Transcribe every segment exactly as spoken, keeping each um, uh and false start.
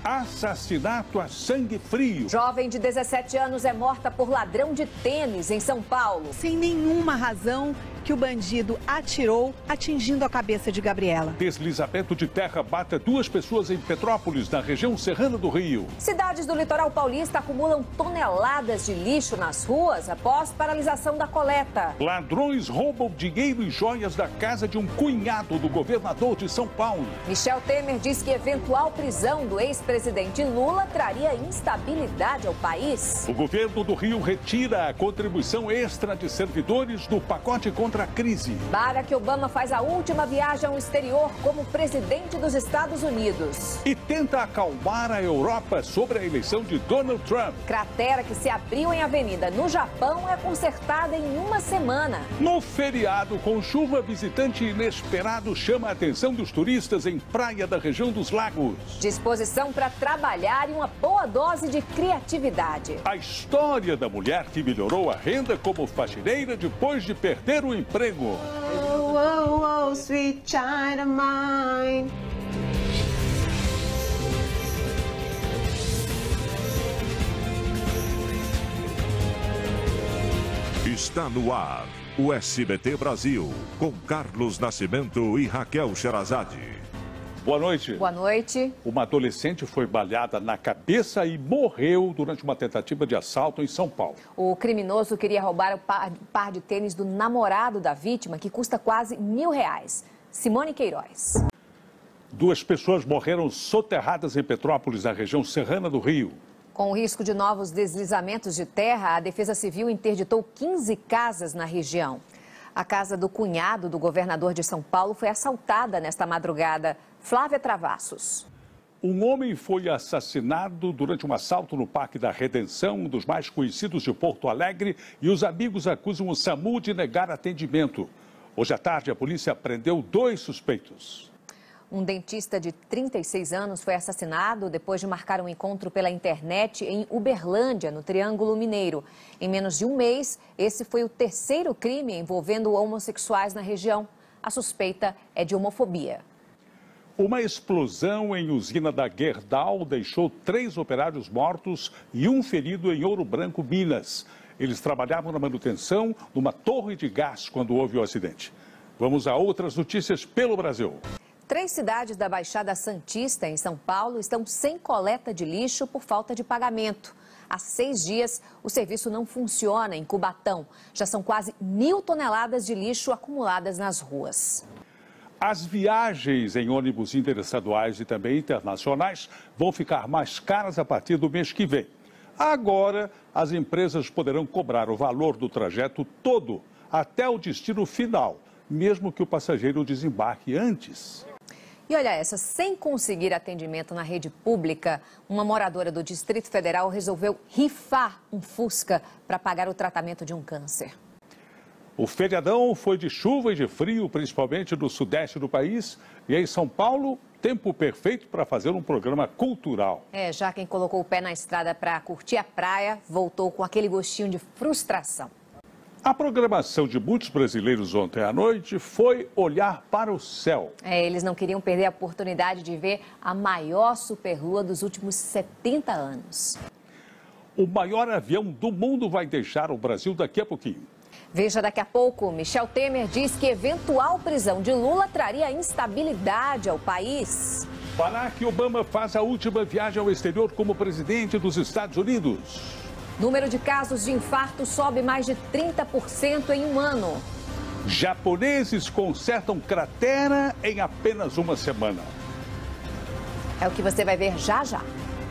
Assassinato a sangue frio. Jovem de dezessete anos é morta por ladrão de tênis em São Paulo. Sem nenhuma razão que o bandido atirou, atingindo a cabeça de Gabriela. Deslizamento de terra bate duas pessoas em Petrópolis, na região serrana do Rio. Cidades do litoral paulista acumulam toneladas de lixo nas ruas após paralisação da coleta. Ladrões roubam dinheiro e joias da casa de um cunhado do governador de São Paulo. Michel Temer diz que eventual prisão do ex-presidente Lula traria instabilidade ao país. O governo do Rio retira a contribuição extra de servidores do pacote contra a crise. Barack Obama faz a última viagem ao exterior como presidente dos Estados Unidos. E tenta acalmar a Europa sobre a eleição de Donald Trump. Cratera que se abriu em avenida no Japão é consertada em uma semana. No feriado, com chuva, visitante inesperado chama a atenção dos turistas em praia da região dos lagos. Disposição para trabalhar e uma boa dose de criatividade. A história da mulher que melhorou a renda como faxineira depois de perder o emprego. Oh, oh, oh, sweet China mine. Está no ar o S B T Brasil, com Carlos Nascimento e Raquel Sherazade. Boa noite. Boa noite. Uma adolescente foi baleada na cabeça e morreu durante uma tentativa de assalto em São Paulo. O criminoso queria roubar o par, par de tênis do namorado da vítima, que custa quase mil reais. Simone Queiroz. Duas pessoas morreram soterradas em Petrópolis, na região serrana do Rio. Com o risco de novos deslizamentos de terra, a Defesa Civil interditou quinze casas na região. A casa do cunhado do governador de São Paulo foi assaltada nesta madrugada. Flávia Travassos. Um homem foi assassinado durante um assalto no Parque da Redenção, um dos mais conhecidos de Porto Alegre, e os amigos acusam o SAMU de negar atendimento. Hoje à tarde, a polícia prendeu dois suspeitos. Um dentista de trinta e seis anos foi assassinado depois de marcar um encontro pela internet em Uberlândia, no Triângulo Mineiro. Em menos de um mês, esse foi o terceiro crime envolvendo homossexuais na região. A suspeita é de homofobia. Uma explosão em usina da Gerdau deixou três operários mortos e um ferido em Ouro Branco, Minas. Eles trabalhavam na manutenção numa torre de gás quando houve o acidente. Vamos a outras notícias pelo Brasil. Três cidades da Baixada Santista, em São Paulo, estão sem coleta de lixo por falta de pagamento. Há seis dias, o serviço não funciona em Cubatão. Já são quase mil toneladas de lixo acumuladas nas ruas. As viagens em ônibus interestaduais e também internacionais vão ficar mais caras a partir do mês que vem. Agora, as empresas poderão cobrar o valor do trajeto todo até o destino final, mesmo que o passageiro desembarque antes. E olha essa, sem conseguir atendimento na rede pública, uma moradora do Distrito Federal resolveu rifar um Fusca para pagar o tratamento de um câncer. O feriadão foi de chuva e de frio, principalmente no sudeste do país. E em São Paulo, tempo perfeito para fazer um programa cultural. É, já quem colocou o pé na estrada para curtir a praia, voltou com aquele gostinho de frustração. A programação de muitos brasileiros ontem à noite foi olhar para o céu. É, eles não queriam perder a oportunidade de ver a maior superlua dos últimos setenta anos. O maior avião do mundo vai deixar o Brasil daqui a pouquinho. Veja daqui a pouco, Michel Temer diz que eventual prisão de Lula traria instabilidade ao país. Barack Obama faz a última viagem ao exterior como presidente dos Estados Unidos. Número de casos de infarto sobe mais de trinta por cento em um ano. Japoneses consertam cratera em apenas uma semana. É o que você vai ver já já.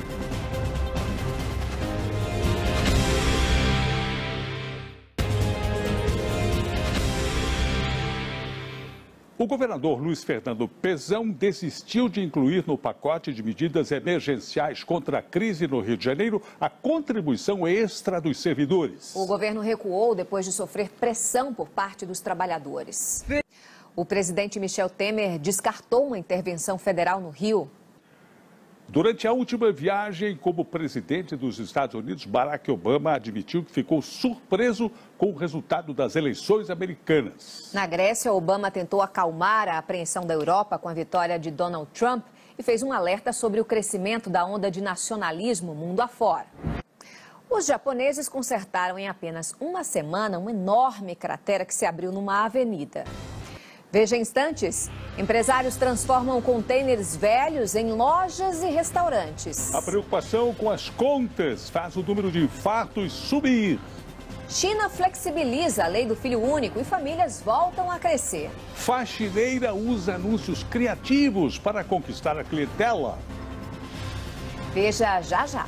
O governador Luiz Fernando Pezão desistiu de incluir no pacote de medidas emergenciais contra a crise no Rio de Janeiro a contribuição extra dos servidores. O governo recuou depois de sofrer pressão por parte dos trabalhadores. O presidente Michel Temer descartou uma intervenção federal no Rio. Durante a última viagem como presidente dos Estados Unidos, Barack Obama admitiu que ficou surpreso com o resultado das eleições americanas. Na Grécia, Obama tentou acalmar a apreensão da Europa com a vitória de Donald Trump e fez um alerta sobre o crescimento da onda de nacionalismo mundo afora. Os japoneses consertaram em apenas uma semana uma enorme cratera que se abriu numa avenida. Veja em instantes, empresários transformam contêineres velhos em lojas e restaurantes. A preocupação com as contas faz o número de infartos subir. China flexibiliza a lei do filho único e famílias voltam a crescer. Faxineira usa anúncios criativos para conquistar a clientela. Veja já já.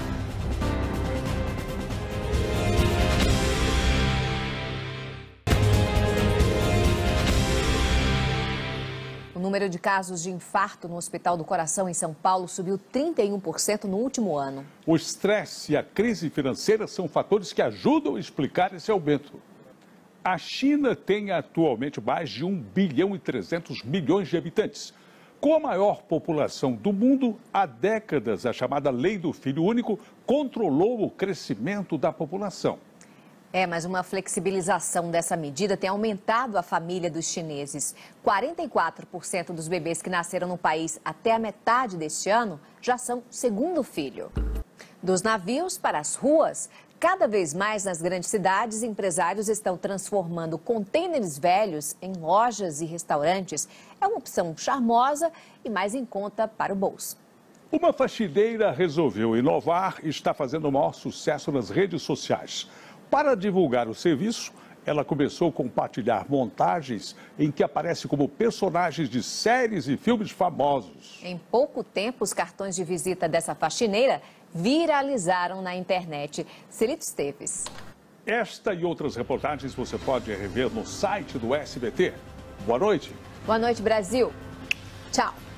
O número de casos de infarto no Hospital do Coração em São Paulo subiu trinta e um por cento no último ano. O estresse e a crise financeira são fatores que ajudam a explicar esse aumento. A China tem atualmente mais de um bilhão e trezentos milhões de habitantes. Com a maior população do mundo, há décadas a chamada Lei do Filho Único controlou o crescimento da população. É, mas uma flexibilização dessa medida tem aumentado a família dos chineses. quarenta e quatro por cento dos bebês que nasceram no país até a metade deste ano já são segundo filho. Dos navios para as ruas, cada vez mais nas grandes cidades, empresários estão transformando contêineres velhos em lojas e restaurantes. É uma opção charmosa e mais em conta para o bolso. Uma faxineira resolveu inovar e está fazendo o maior sucesso nas redes sociais. Para divulgar o serviço, ela começou a compartilhar montagens em que aparece como personagens de séries e filmes famosos. Em pouco tempo, os cartões de visita dessa faxineira viralizaram na internet. Celito Esteves. Esta e outras reportagens você pode rever no site do S B T. Boa noite. Boa noite, Brasil. Tchau.